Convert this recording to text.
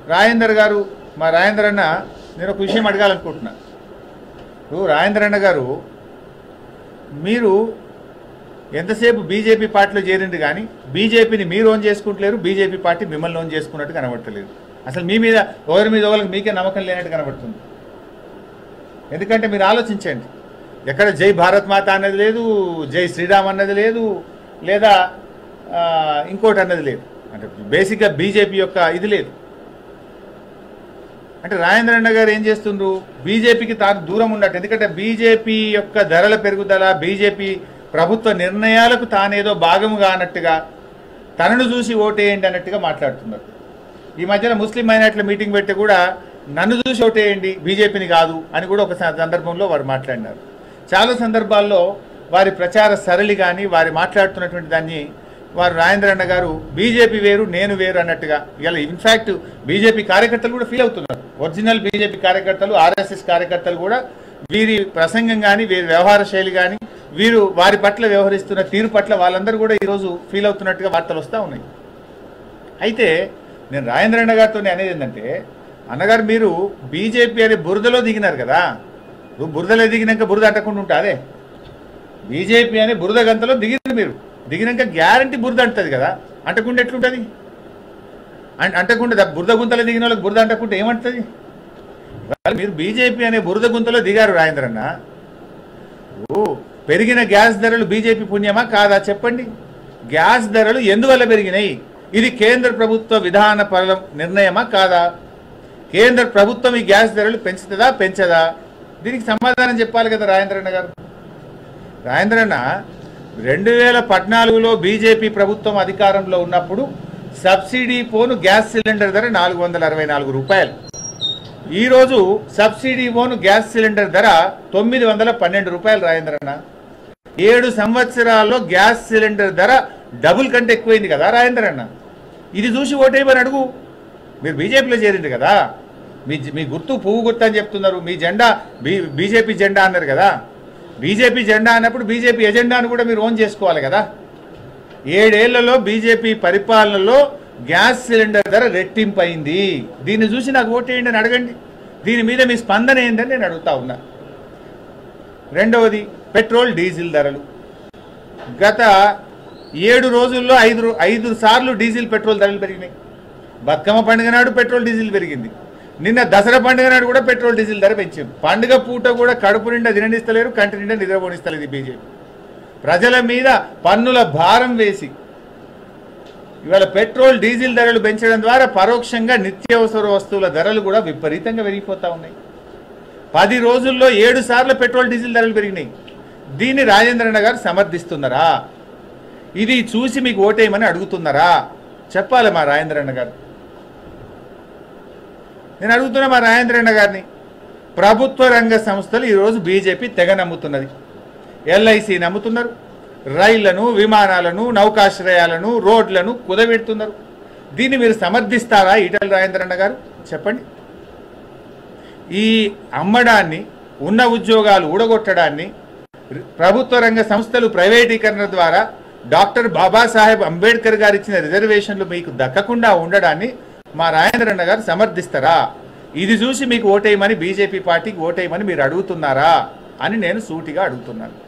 రాజేందర్ గారు మా రాజేందర్ అన్న నేను ఒక విషయం అడగాలనుకుంటున్నా. ఇప్పుడు రాజేందర్ అన్న గారు మీరు ఎంతసేపు బీజేపీ పార్టీలో చేరింది కానీ బీజేపీని మీరు ఓన్ చేసుకుంటలేరు, బీజేపీ పార్టీ మిమ్మల్ని ఓన్ చేసుకున్నట్టు కనబడతలేదు. అసలు మీ మీద ఒకరి మీద ఒకరికి మీకే నమ్మకం లేనట్టు కనబడుతుంది. ఎందుకంటే మీరు ఆలోచించండి, ఎక్కడ జై భారత్ మాత అన్నది లేదు, జై శ్రీరామ్ అన్నది లేదు, లేదా ఇంకోటి అన్నది లేదు. అంటే బేసిక్గా బీజేపీ యొక్క ఇది లేదు. అంటే రాజేంద్ర అన్న గారు ఏం చేస్తుండ్రు, బీజేపీకి తాను దూరం ఉన్నట్టు. ఎందుకంటే బీజేపీ యొక్క ధరల పెరుగుదల, బీజేపీ ప్రభుత్వ నిర్ణయాలకు తానేదో భాగముగా అన్నట్టుగా, తనను చూసి ఓటేయండి అన్నట్టుగా మాట్లాడుతున్నారు. ఈ మధ్యన ముస్లిం మైనార్టీల మీటింగ్ పెట్టి కూడా నన్ను చూసి ఓటేయండి బీజేపీని కాదు అని కూడా ఒక సందర్భంలో వారు మాట్లాడినారు. చాలా సందర్భాల్లో వారి ప్రచార సరళి కానీ వారి మాట్లాడుతున్నటువంటి దాన్ని వారు రాజేంద్ర అన్న గారు బీజేపీ వేరు నేను వేరు అన్నట్టుగా, ఇలా ఇన్ఫ్యాక్ట్ బీజేపీ కార్యకర్తలు కూడా ఫీల్ అవుతున్నారు. ఒరిజినల్ బీజేపీ కార్యకర్తలు, ఆర్ఎస్ఎస్ కార్యకర్తలు కూడా వీరి ప్రసంగం కానీ వీరి వ్యవహార శైలి కానీ వీరు వారి పట్ల వ్యవహరిస్తున్న తీరు పట్ల వాళ్ళందరూ కూడా ఈరోజు ఫీల్ అవుతున్నట్టుగా వార్తలు వస్తూ ఉన్నాయి. అయితే నేను రాజేంద్ర అన్న గారితో అనేది ఏంటంటే, అన్నగారు మీరు బీజేపీ అనే బురదలో దిగినారు కదా, బురదలో దిగినాక బురద అంటకుండా ఉంటా, అదే బీజేపీ అనే బురద గంతలో దిగినారు. మీరు దిగినాక గ్యారంటీ బురద అంటుంది కదా, అంటకుండా ఎట్లుంటుంది? అంటకుండా బురద గుంతలో దిగిన వాళ్ళకి బురద అంటకుంటే ఏమంటుంది? మీరు బీజేపీ అనే బురద గుంతలో దిగారు రాజేంద్ర అన్న. పెరిగిన గ్యాస్ ధరలు బీజేపీ పుణ్యమా కాదా చెప్పండి? గ్యాస్ ధరలు ఎందువల్ల పెరిగినాయి? ఇది కేంద్ర ప్రభుత్వ విధాన పరం నిర్ణయమా కాదా? కేంద్ర ప్రభుత్వం ఈ గ్యాస్ ధరలు పెంచుతుందా పెంచదా? దీనికి సమాధానం చెప్పాలి కదా రాజేంద్ర అన్న గారు. రాజేంద్ర అన్న 2014లో బీజేపీ ప్రభుత్వం అధికారంలో ఉన్నప్పుడు సబ్సిడీ పోను గ్యాస్ సిలిండర్ ధర 464 రూపాయలు. ఈరోజు సబ్సిడీ పోను గ్యాస్ సిలిండర్ ధర 912 రూపాయలు. రాజేంద్ర అన్న 7 సంవత్సరాల్లో గ్యాస్ సిలిండర్ ధర డబుల్ కంటే ఎక్కువైంది కదా రాజేంద్ర అన్న. ఇది చూసి ఓటేయమని అడుగు. మీరు బీజేపీలో చేరింది కదా, మీ గుర్తు పువ్వు గుర్తు అని చెప్తున్నారు, మీ జెండా బీజేపీ జెండా అన్నారు కదా. బీజేపీ జెండా అన్నప్పుడు బీజేపీ ఎజెండాను కూడా మీరు ఓన్ చేసుకోవాలి కదా. 7 ఏళ్లలో బీజేపీ పరిపాలనలో గ్యాస్ సిలిండర్ ధర రెట్టింపు అయింది. దీన్ని చూసి నాకు ఓటేయండి అని అడగండి. దీని మీద మీ స్పందన ఏంటని నేను అడుగుతా ఉన్నా. రెండవది పెట్రోల్ డీజిల్ ధరలు. గత 7 రోజుల్లో 5 సార్లు డీజిల్ పెట్రోల్ ధరలు పెరిగినాయి. బతుకమ్మ పండుగ నాడు పెట్రోల్ డీజిల్ పెరిగింది. నిన్న దసరా పండుగ నాడు కూడా పెట్రోల్ డీజిల్ ధర పెంచారు. పండుగ పూట కూడా కడుపు నిండా తిననిస్తలేరు, కంటి నిండా నిద్రపోనిస్తలేదు బీజేపీ. ప్రజల మీద పన్నుల భారం వేసి ఇవాళ పెట్రోల్ డీజిల్ ధరలు పెంచడం ద్వారా పరోక్షంగా నిత్యావసర వస్తువుల ధరలు కూడా విపరీతంగా పెరిగిపోతూ ఉన్నాయి. 10 రోజుల్లో 7 సార్లు పెట్రోల్ డీజిల్ ధరలు పెరిగినాయి. దీన్ని రాజేంద్ర అన్న గారు సమర్థిస్తున్నారా? ఇది చూసి మీకు ఓటేయమని అడుగుతున్నారా? చెప్పాలి మా రాజేంద్ర అన్న గారు. నేను అడుగుతున్నా మా రాజేంద్ర అన్న గారిని. ప్రభుత్వ రంగ సంస్థలు ఈరోజు బీజేపీ తెగ నమ్ముతున్నది. ఎల్ఐసి నమ్ముతున్నారు, రైళ్లను, విమానాలను, నౌకాశ్రయాలను, రోడ్లను కుదబెడుతున్నారు. దీన్ని మీరు సమర్థిస్తారా ఈటెల రాజేంద్ర అన్న గారు? చెప్పండి. ఈ అమ్మడాన్ని, ఉన్న ఉద్యోగాలు ఊడగొట్టడాన్ని, ప్రభుత్వ రంగ సంస్థలు ప్రైవేటీకరణ ద్వారా డాక్టర్ బాబాసాహెబ్ అంబేద్కర్ గారు ఇచ్చిన రిజర్వేషన్లు మీకు దక్కకుండా ఉండడాన్ని మా రాజేంద్ర అన్న గారు సమర్థిస్తారా? ఇది చూసి మీకు ఓటేయమని, బీజేపీ పార్టీకి ఓటేయమని మీరు అడుగుతున్నారా అని నేను సూటిగా అడుగుతున్నాను.